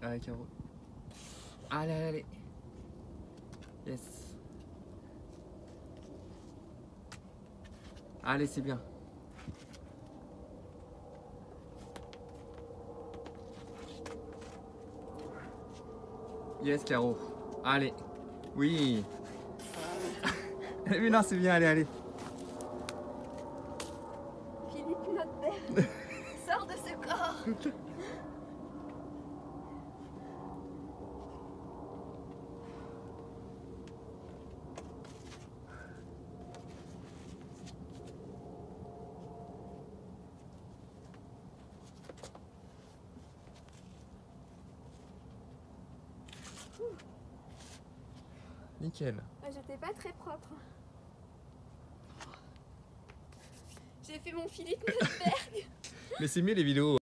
Allez, Caro. Allez, allez, allez. Yes. Allez, c'est bien. Yes, Caro. Allez. Oui. Mais non, c'est bien, allez, allez. Philippe, notre père, sors de ce corps. Nickel. J'étais pas très propre. J'ai fait mon Philippe Notberg. Mais c'est mieux les vidéos.